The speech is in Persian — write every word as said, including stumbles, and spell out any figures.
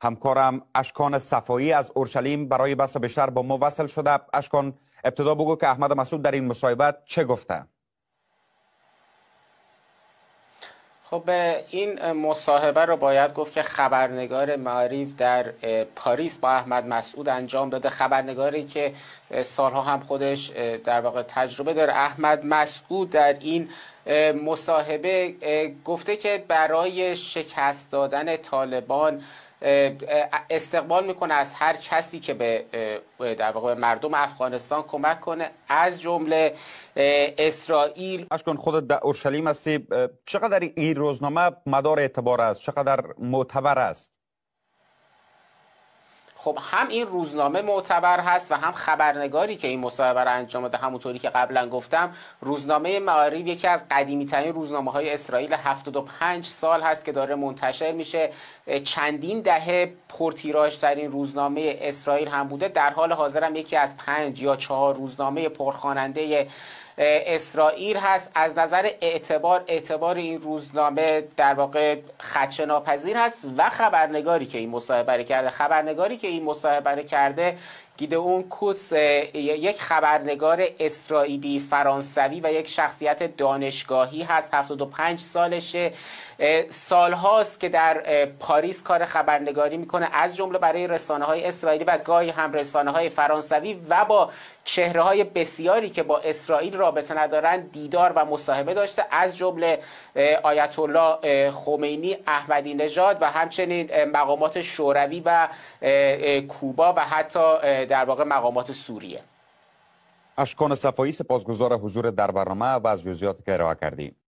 همکارم اشکان صفایی از اورشلیم برای بحث بیشتر با ما وصل شده. اشکان، ابتدا بگو که احمد مسعود در این مصاحبه چه گفته؟ خب این مصاحبه رو باید گفت که خبرنگار معارف در پاریس با احمد مسعود انجام داده، خبرنگاری که سالها هم خودش در واقع تجربه داره. احمد مسعود در این مصاحبه گفته که برای شکست دادن طالبان استقبال میکنه از هر کسی که به در واقع مردم افغانستان کمک کنه، از جمله اسرائیل. اشکان، خودت در اورشلیم هستی، چقدر این روزنامه مدار اعتبار است؟ چقدر معتبر است؟ خب هم این روزنامه معتبر هست و هم خبرنگاری که این مصاحبه را انجام داده. همونطوری که قبلا گفتم، روزنامه معارف یکی از قدیمی ترین روزنامه های اسرائیل، هفتاد و پنج سال هست که داره منتشر میشه. چندین دهه پرتیراژ ترین روزنامه اسرائیل هم بوده. در حال حاضر هم یکی از پنج یا چهار روزنامه پرخواننده اسرائیل هست. از نظر اعتبار اعتبار این روزنامه در واقع خدشه‌ناپذیر هست. و خبرنگاری که این مصاحبه کرده خبرنگاری که این مصاحبه کرده گیدئون کوتس، یک خبرنگار اسرائیلی فرانسوی و یک شخصیت دانشگاهی هست. هفتاد و پنج سالشه. سالهاست که در پاریس کار خبرنگاری میکنه، از جمله برای رسانه های اسرائیلی و گاهی هم رسانه های فرانسوی، و با چهره های بسیاری که با اسرائیل رابطه ندارن دیدار و مصاحبه داشته، از جمله آیت الله خمینی، احمدی نژاد و همچنین مقامات شوروی و کوبا و حتی در واقع مقامات سوریه. اشکان صفایی، سپاسگزار حضور در برنامه و از جزئیاتی که ارائه کردی.